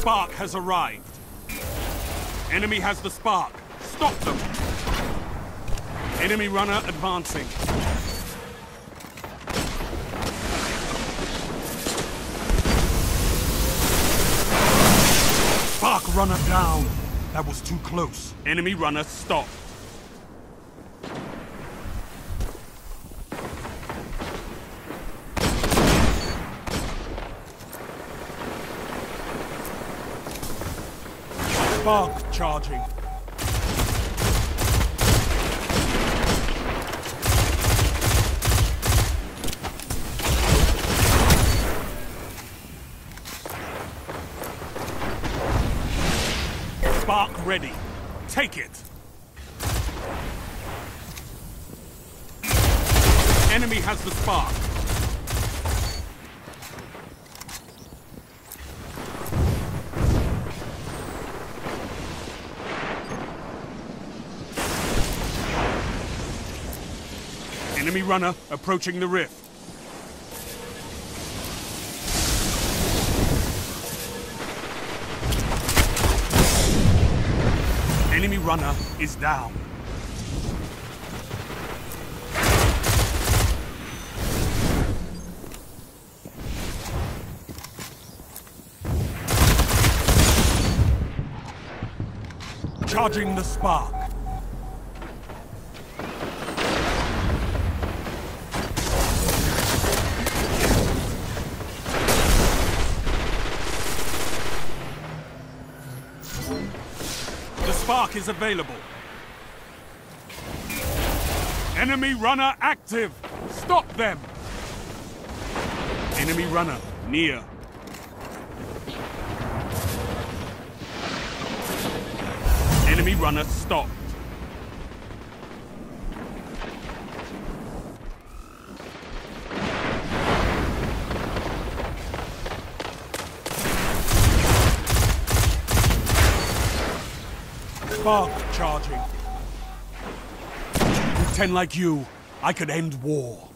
Spark has arrived. Enemy has the spark. Stop them. Enemy runner advancing. Spark runner down. That was too close. Enemy runner stopped. Spark charging. Spark ready. Take it. Enemy has the spark. Enemy runner approaching the rift. Enemy runner is down. Charging the spark. The spark is available. Enemy runner active. Stop them. Enemy runner near. Enemy runner stopped. Spark charging. With 10 like you, I could end war.